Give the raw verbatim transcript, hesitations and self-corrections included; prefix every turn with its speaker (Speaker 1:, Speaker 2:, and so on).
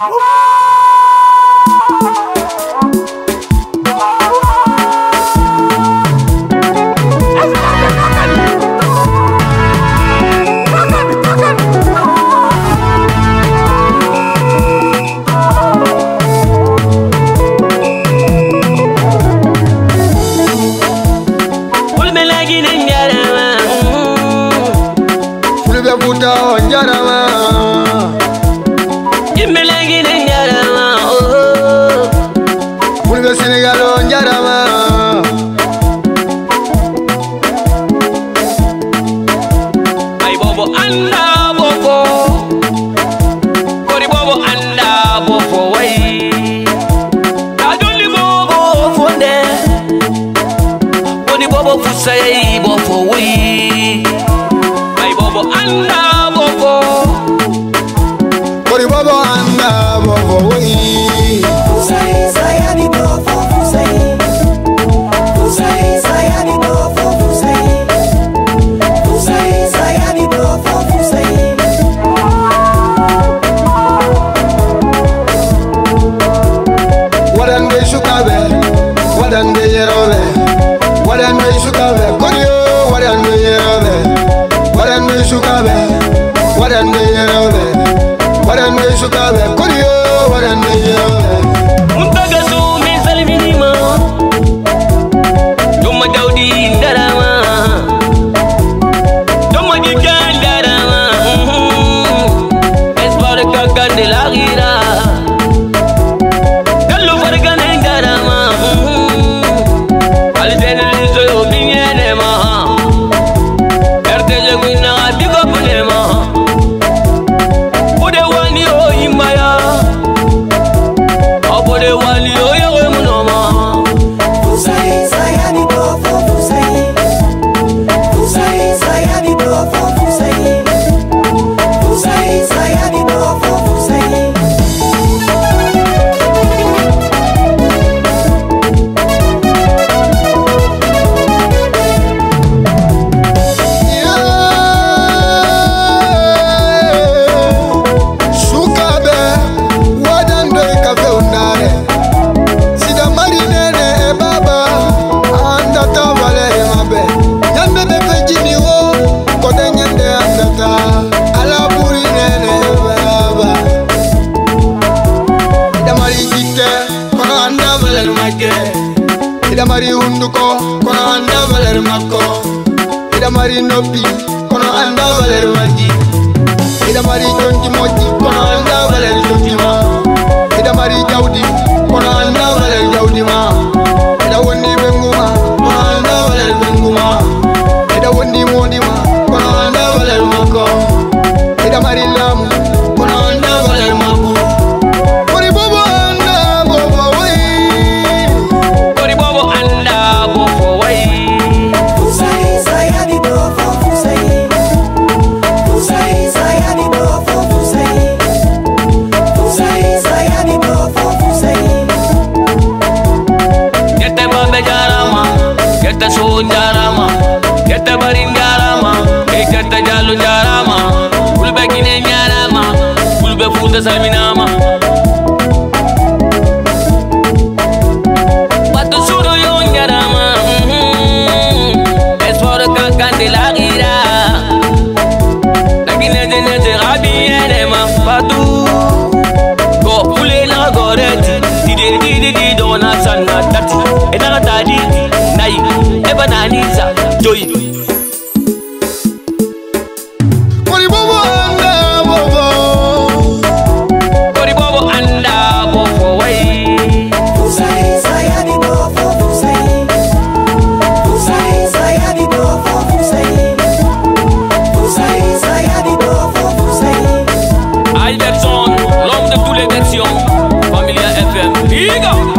Speaker 1: Say bofo we, my bobo anda bofo.
Speaker 2: Kori bobo anda bofo we.
Speaker 3: Fusai sayani bofo fusai. Fusai sayani bofo fusai. Fusai sayani bofo fusai.
Speaker 2: Wadan be shukabe, wadan be yerobe. Wadan me shukabe, koriyo, wadan me yerobe. Wadan me shukabe, wadan me yerobe. Wadan me shukabe, koriyo, wadan me yerobe.
Speaker 1: Muntaga su mi salminima, Juma Daudi ndarama, Juma Dikan ndarama. Espoir kakan de la gira, Kallu fargane ndarama. Alidene
Speaker 2: Ida mari hunduko, kono anda valer makko. Ida mari nopi, kono anda valer maji. Ida mari jonti moji, kono anda valer jonti ma. Ida mari jaudi, kono anda valer jaudi ma. Ida woni benguma, kono anda valer benguma. Ida woni modi ma, kono anda valer makko. Ida mari lamu, kono anda valer makko. Kori bobo anda bobo wai.
Speaker 1: Kori bobo anda bofo wai.
Speaker 3: Fusai sayani bofo fusai. Fusai sayani bofo fusai. Fusai sayani bofo fusai.
Speaker 1: Kete bambe jarama, kete sun jarama, kete barin jarama, kete jalu jarama, kulbe kine jarama, kulbe futa salminama. Joy.
Speaker 2: Kori bobo anda bobo.
Speaker 1: Kori bobo anda bofo wai.
Speaker 3: Fusai sayani bofo fusai. Fusai sayani bofo fusai. Fusai sayani bofo fusai.
Speaker 1: Iverson, l'homme de toutes les versions. Familia F M. Liga.